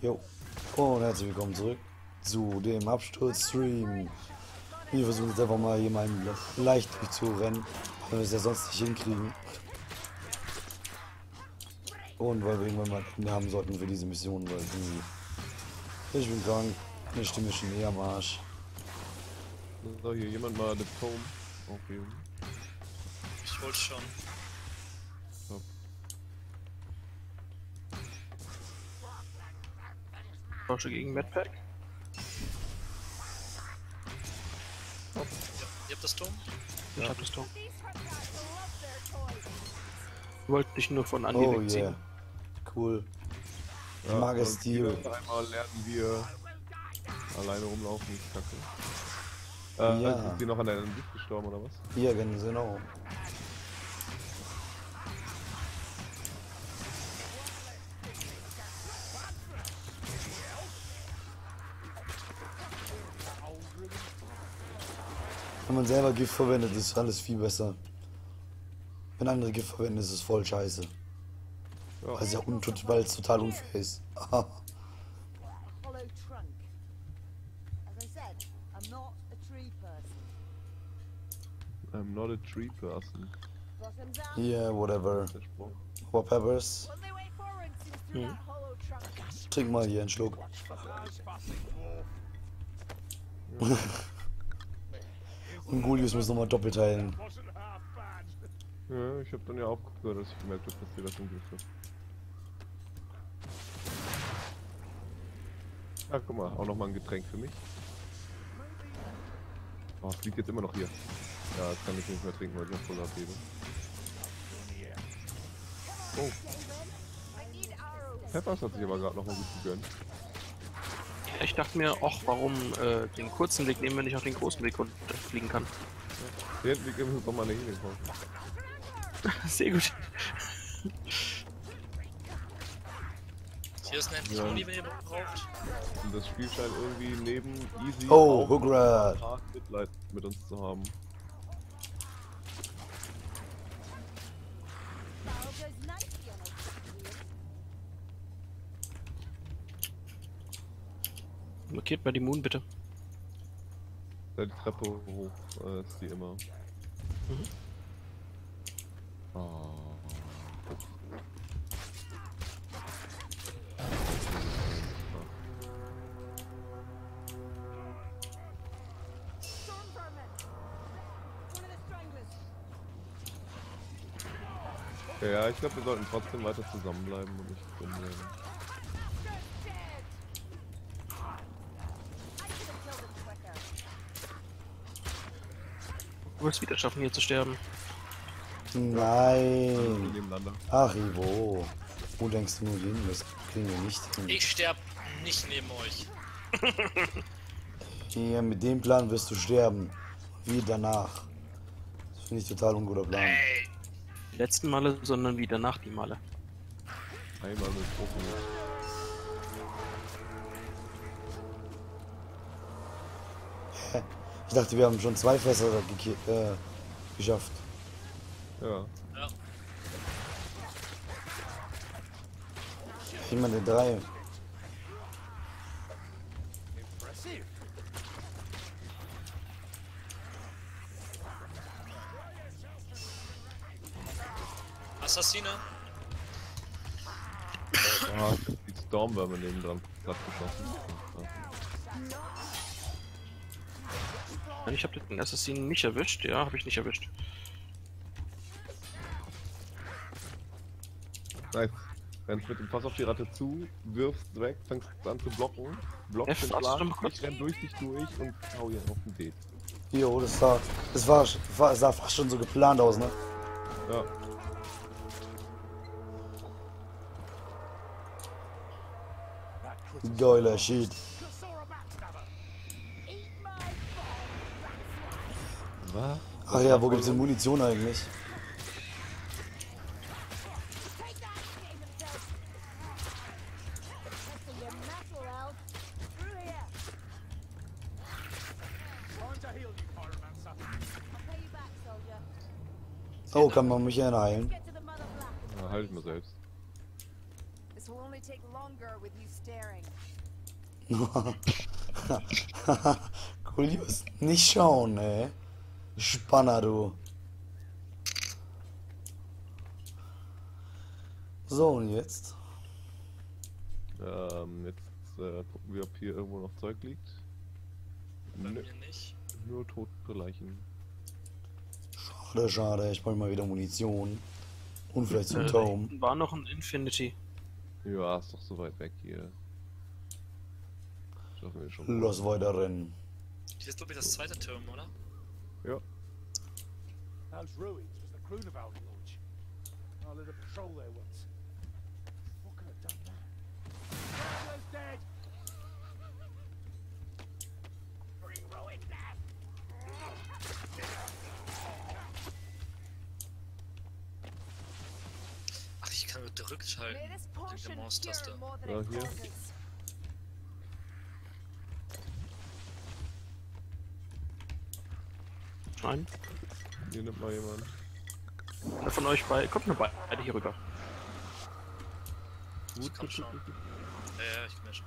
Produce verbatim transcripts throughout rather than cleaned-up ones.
Jo. Und herzlich willkommen zurück zu dem Absturz-Stream. Wir versuchen jetzt einfach mal jemanden leicht durchzurennen, weil wir es ja sonst nicht hinkriegen. Und weil wir irgendwann mal Ende haben sollten für diese Mission, weil irgendwie... Ich bin krank, meine Stimme ist schon eher am Arsch. Soll hier jemand mal den Tom aufheben? Ich wollte schon. So. Tausche gegen Medpack. Ja, ihr habt das Turm? Ich hab das Tor. Ich wollte dich nur von Andi Oh wegziehen. yeah. Cool. Ich Ja, mag es und Stil. wieder Einmal lernen wir alleine rumlaufen, ist kacke. Äh, Ja. also sind die noch an deinem Gift gestorben oder was? Ja, ganz genau. Wenn man selber Gift verwendet, ist alles viel besser. Wenn andere Gift verwenden, ist es voll scheiße. Ja. Weil es ja un weil es total unfair ist. hollow trunk. As I said, I'm not a tree person. I'm not a tree person. Bottoms up. Yeah, whatever. Der Spruch. What Peppers? On their way forward seems through that hollow trunk. Trink mal hier einen Schluck. Und Julius muss nochmal doppelt heilen. Ja, ich hab dann ja auch gehört, dass ich gemerkt habe, dass dir das im Griff ist. Ah, guck mal, auch nochmal ein Getränk für mich. Oh, es liegt jetzt immer noch hier. Ja, das kann ich nicht mehr trinken, weil ich noch voll abhebe. Oh. Peppers hat sich aber gerade nochmal gut gegönnt. Ich dachte mir, ach, warum äh, den kurzen Weg nehmen, wenn ich auch den großen Weg runterfliegen kann. Der Weg im Sommer eine Healing kaufen. Sehr gut. Hier ist eine Ja. Muni, wenn ihr braucht. Und das Spiel scheint irgendwie neben Easy Oh, auch Hookrad. hart Mitleid mit uns zu haben. Barrel goes nicely on a wheel. Markiert mal die Moon, bitte. Da die Treppe hoch äh, ist die immer. Mhm. Oh. Storm vermin. One of the stranglers. Ja, ich glaube, wir sollten trotzdem weiter zusammenbleiben und nicht drin werden. Just dead. I should have killed him quicker. Du wirst wieder schaffen, hier zu sterben. Nein. Nebeneinander. Ach, Ivo. Wo denkst du nur hin? Das kriegen wir nicht hin. Ich sterb nicht neben euch. Ja, mit dem Plan wirst du sterben. Wie danach. Das finde ich total unguter Plan. Ey, Die letzten Male, sondern wieder nach die Male. Einmal mit Profi. Ich dachte, wir haben schon zwei Fässer geki- äh, geschafft. Ja. ja. Ich meine drei. Assassine. Ah, die Stormwürmer neben dran platt geschossen. Ja. Ich habe den Assassinen nicht erwischt. Ja, habe ich nicht erwischt. Nice. Rennst mit dem Pass auf die Ratte zu, wirfst weg, fängst an zu blocken, blockst F, den hast du Schlag, noch mal kurz? ich renn durch dich durch und hau hier auf den Beet. Jo, das war, das war, war, sah fast schon so geplant aus, ne? Ja. Geiler Shit. Was? Ach ja, wo gibt's denn Munition eigentlich? Take that, game himself. Testing your metal, elf. Through here. I'll pay you back, soldier. Oh, kann man mich ja heilen? Get to the mother black. Ja, halt ich mir selbst. This will only gonna take longer with you staring. Julius, nicht schauen, ey. Spanner, du. So, und jetzt? Ähm, jetzt äh, gucken wir, ob hier irgendwo noch Zeug liegt. Bei Nö, mir nicht. nur tote Leichen. Schade, schade. Ich brauche mal wieder Munition. Und vielleicht so ein Äh, da Taum. hinten war noch ein Infinity. Ja, ist doch so weit weg hier. Schaffen wir schon. Los weiter rennen. Hier ist, glaube ich, das zweite Turm, oder? Ja. Those ruins was the Kruneval village. I led a patrol there once. What could have done that? Dracula's dead! Bring ruin back! Ach, ich kann gedrückt halten. May this Mit der potion Maustaste. cure more than Ja, it hier. causes. Nein. Hier nimmt mal jemand. Einer von euch bei. Kommt nur beide hier rüber. Ich komm schon. Ja, ja, ich komm schon.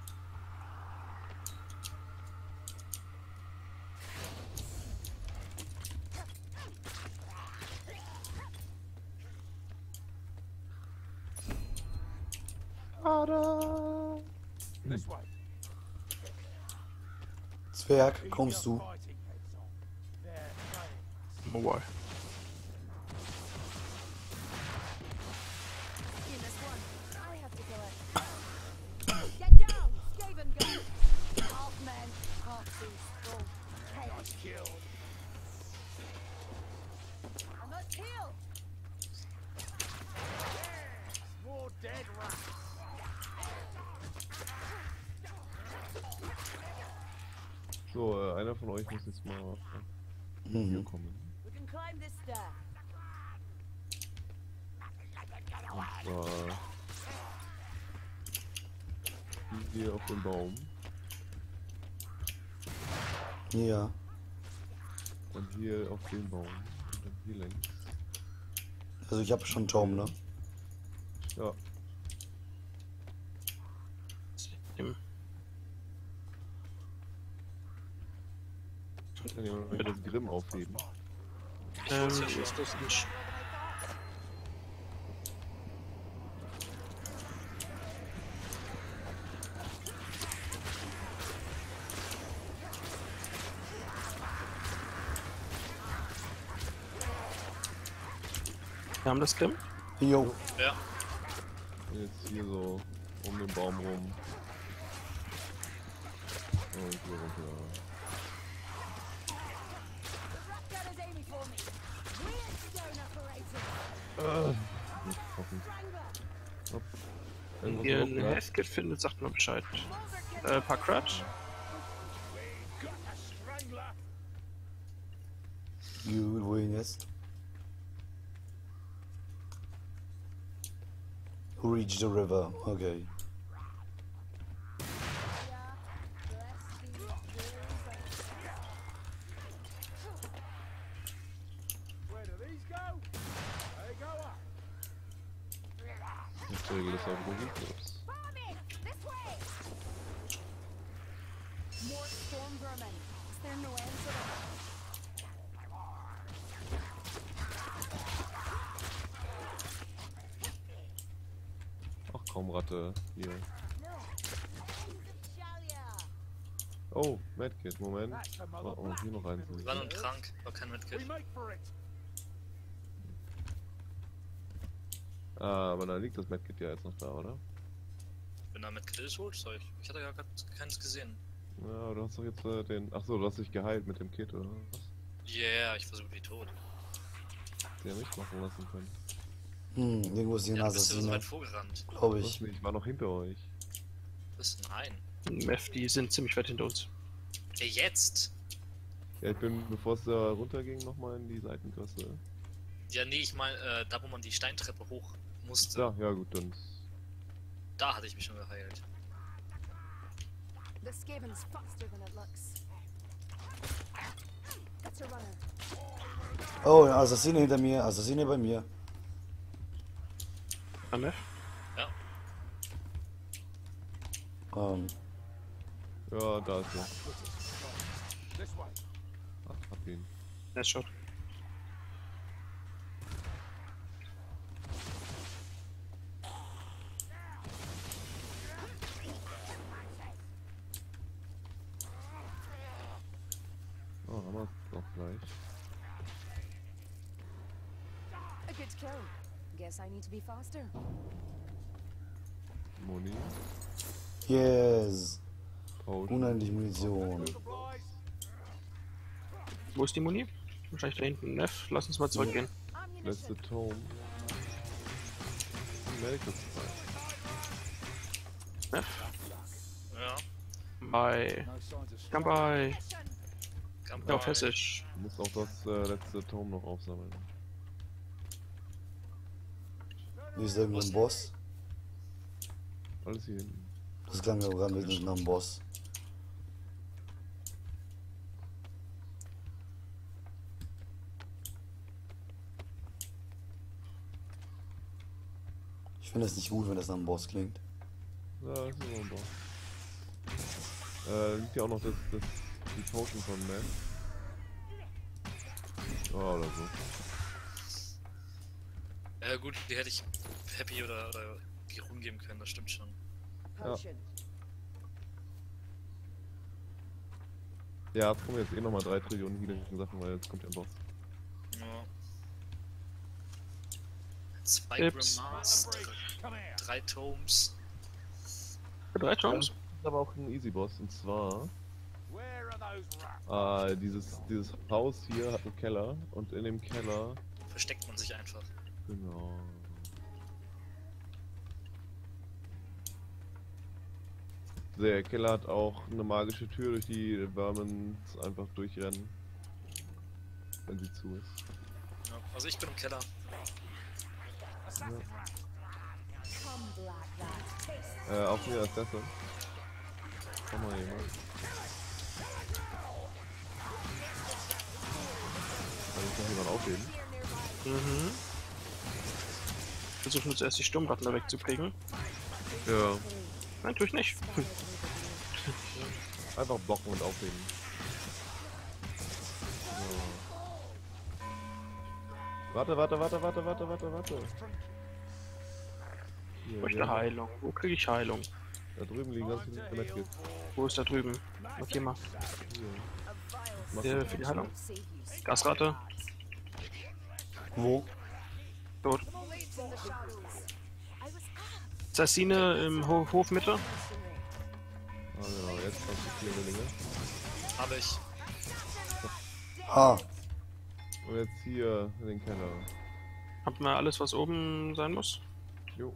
This way. Zwerg, Keep kommst your du? fighting heads on. They're playing. Mobile. You missed one. I have to kill it. Get down! Skaven gun! Half men, half beast. Full chaos. Killed. I must heal! More dead rats. So, äh, einer von euch muss jetzt mal hier Mhm. kommen. We can climb this stair. Und zwar hier auf dem Baum. Ja. Dann hier auf dem Baum. Und dann hier längs. Also ich habe schon Taum, ne? Ja. Im- Kann jemand mal das Grimm aufheben? Ähm, ist das nicht. Wir haben das Grimm? Jo. Ja. Jetzt hier so um den Baum rum. Und hier runter. The rat gun is aiming for me. Weird stone operating. Ah, nicht hoffen. Strangler. Irgendwas Ihr noch, ein ne? Healthkit findet, sagt mal Bescheid. Boulder Äh, paar Crutch. Got a strangler. Gut, wohin jetzt? Reach the river, okay. Where do these go? They go up. Ich regel das auf Musik. Farming! This way! More storm vermin. Is there no end to them? Ach komm, Ratte. Hier. No. Shalia. Oh, Medkit, Moment. That's the Oh, mother oh, hier noch eins. Wir waren und krank, war kein We Medkit. make for it. Ah, aber da liegt das Medkit ja jetzt noch da, oder? Bin da mit Kill holt, soll ich? Ich hatte gar keins gesehen. Ja, du hast doch jetzt äh, den... Ach so, du hast dich geheilt mit dem Kit, oder was? Yeah, ich versuche wie tot. Hätte ja nicht machen lassen können. Hm, irgendwo ist hier ein Ja, bist du so Assassiner, weit vorgerannt. glaube Was ich. nicht, ich war noch hinter euch. Bist nein. Meth, die sind ziemlich weit hinter uns. Ja, jetzt? Ja, ich bin, bevor es da runterging, nochmal in die Seitengasse. Ja, nee, ich meine, äh, da wo man die Steintreppe hoch musste. Da, ja gut, dann... Da hatte ich mich schon geheilt. The Skaven's faster than it looks. That's a runner. Oh, ein Assassine hinter mir, Assassine bei mir. Ah, Meth? Ja. Ähm, Ja, da ist er. This way. Ach, hab ihn. Nice Shot. Oh, haben wir es auch gleich. A good kill. Guess I need to be faster. Moni. yes. Potion. Unendlich Munition. Supplies. Wo ist die Muni? Wahrscheinlich da hinten. Neff, lass uns mal zurückgehen. Letzte Tome. Medical Supply. Neff, Ja, bei. No signs of Komm bei. kann Ja, fessisch. Du musst auch das äh, letzte Tome noch aufsammeln. Hier ist irgendwo ein Boss. Alles hier hinten. Das klang aber gerade nicht nach einem Boss. Ich finde es nicht gut, wenn das nach einem Boss klingt. Ja, das ist immer ein Boss. Äh, liegt ja auch noch das, das, die Potion von Matt. Oh, oder so. Ja gut, die hätte ich Happy oder, oder Girun geben können, das stimmt schon. Potion. Ja, jetzt kommen jetzt eh nochmal drei Trillionen Healing-Sachen, weil jetzt kommt ja ein Boss. Ja. Zwei Tipps. Grimace, Come here. drei Tomes. Drei Das Chance. ist aber auch ein Easy Boss, und zwar Where are those rats? äh, dieses, dieses Haus hier hat einen Keller und in dem Keller, Versteckt man sich einfach. genau. Der Keller hat auch eine magische Tür, durch die Vermin einfach durchrennen, wenn sie zu ist. Ja. Also ich bin im Keller. Come black rat. Taste. Äh, auch wieder Assassin. Komm mal jemand. Kann ich noch jemand aufheben? Mhm. Versuchen wir zuerst die Sturmratten da wegzukriegen. Ja. Nein, tue ich nicht. Hm. Einfach blocken und aufheben. So. Warte, warte, warte, warte, warte, warte, warte. Hier, Ich möchte wir- Heilung. Wo kriege ich Heilung? Da drüben liegen ganz viele Medkits. Wo ist da drüben? Okay, mal. Hier. Mach Äh, das. für die Heilung. Save you. Gasratte. Wo? Tot. Leads in the shadows. I was ah, Assassine im Ho Hofmitte. Ah genau, jetzt kommt die vier Dinge. Habe ich. Ah, Und jetzt hier in den Keller. Habt ihr alles, was oben sein muss? Jo.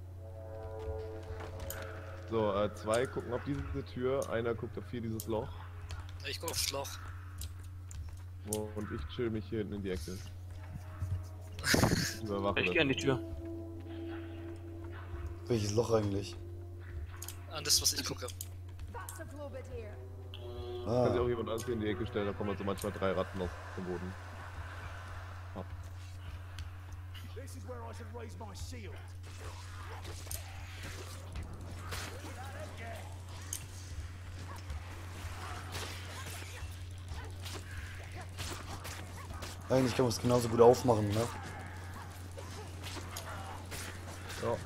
So, äh, zwei gucken auf diese Tür, einer guckt auf hier dieses Loch. Ich guck aufs Loch. Wo- Und ich chill mich hier hinten in die Ecke. Überwache Ich das. gehe an die Tür. welches Loch eigentlich? An das, was ich gucke. that's a blow bit here. Kann sich Ah, auch jemand anders hier in die Ecke stellen, da kommen also manchmal drei Ratten aus dem Boden. Ab. This is where I should raise my shield. eigentlich kann man es genauso gut aufmachen, ne? Ja.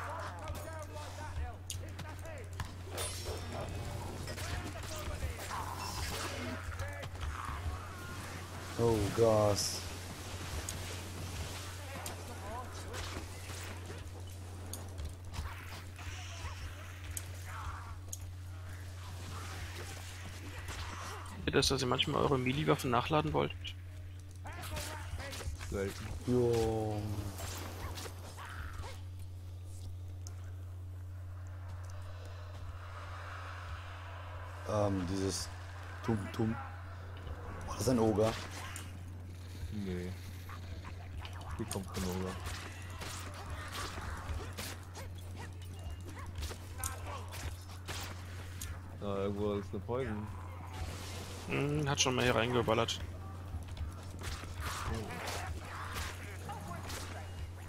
Oh, Gas. Geht das, dass ihr manchmal eure Melee-Waffen nachladen wollt? Selten. Jo. Ähm, dieses Tum Tum. War das ein Oger? Nee. Hier kommt von rüber. Ah, irgendwo ist eine Poison. Hm, hat schon mal hier reingeballert.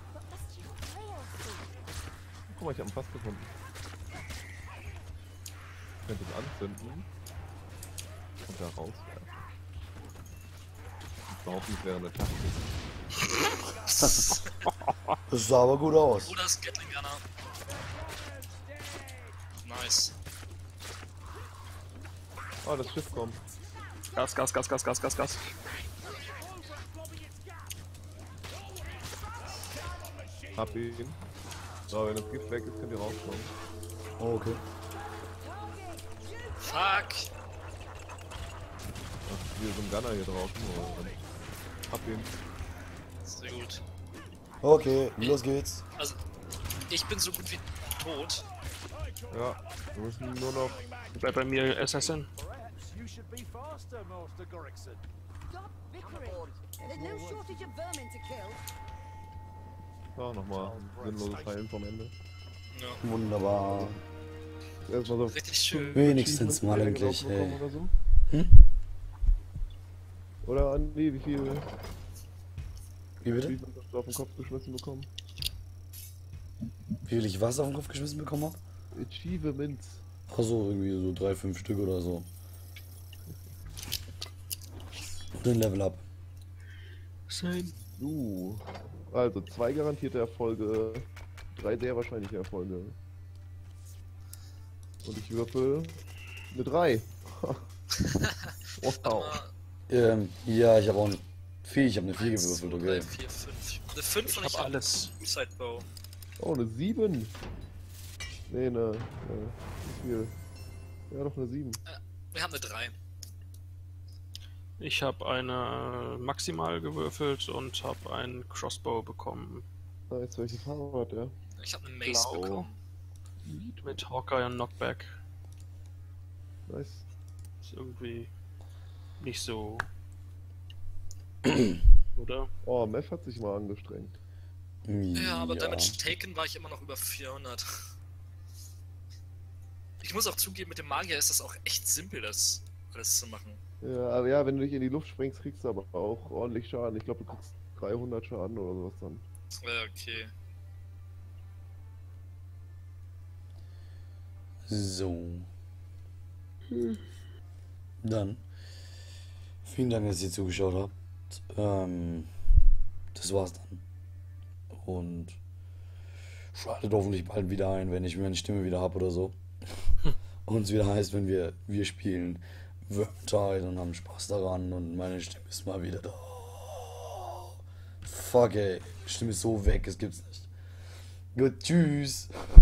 Guck mal, ich hab einen Fass gefunden. könnte es anzünden und da rauswerfen. Ich behaupte, es wäre eine Taktik. Das sah aber gut aus. Oder das Gatling Gunner. Nice. Oh, das Schiff kommt. Gas, Gas, Gas, Gas, Gas, Gas, Gas. Hab ihn. So, wenn das Gift weg ist, könnt ihr rauskommen. Oh, okay. Fuck! Ach, hier ist ein Gunner hier draußen. Oder? Hab ihn. Sehr gut. Okay, los geht's. Also, ich bin so gut wie tot. Ja, wir müssen nur noch. Bleib bei mir, Assassin. Perhaps you should be faster, Master Gorrickson. Stop bickering. There's no shortage of vermin to kill. Ja, nochmal sinnloses Heilen vom Ende. Ja. Wunderbar. Erstmal so. Richtig schön. Wenigstens mal Achievements endlich, bekommen ey. Oder, so. Hm? Oder Andi, wie viel Wie bitte? Achievements hast du auf den Kopf geschmissen bekommen? Wie viel ich was auf den Kopf geschmissen bekommen habe? Achievements. Achso, irgendwie so drei, fünf Stück oder so. Und ein Level Up. Same. Uh. Also zwei garantierte Erfolge, drei sehr wahrscheinliche Erfolge. Und ich würfel eine drei. Wow. Aber Ähm, ja, ich habe auch eine vier, ich habe eine vier eins, gewürfelt, zwei, okay. drei, vier, fünf. Eine fünf Ich und hab ich hab alles. Suicide Bow. Oh, eine sieben. Nee, ne, ne, wie viel? Ja, doch eine sieben. Wir haben eine drei. Ich habe eine maximal gewürfelt und habe einen Crossbow bekommen. Nice, welche Farbe hat der? Ich habe eine Mace Blau. bekommen. Mit Hawkeye und Knockback. Nice. Ist irgendwie nicht so. Oder? Oh, Meth hat sich mal angestrengt. Ja, aber Damage Taken war ich immer noch über vierhundert. Ich muss auch zugeben, mit dem Magier ist das auch echt simpel, das alles zu machen. Ja, aber ja, wenn du dich in die Luft sprengst, kriegst du aber auch ordentlich Schaden. Ich glaube, du kriegst dreihundert Schaden oder sowas dann. Ja, okay. So. Dann. Vielen Dank, dass ihr zugeschaut habt. Ähm, das war's dann. Und schaltet hoffentlich bald wieder ein, wenn ich meine Stimme wieder hab oder so. Und es wieder heißt, wenn wir, wir spielen Vermintide und haben Spaß daran und meine Stimme ist mal wieder da. Fuck ey, die Stimme ist so weg, es gibt's nicht. Gut, tschüss.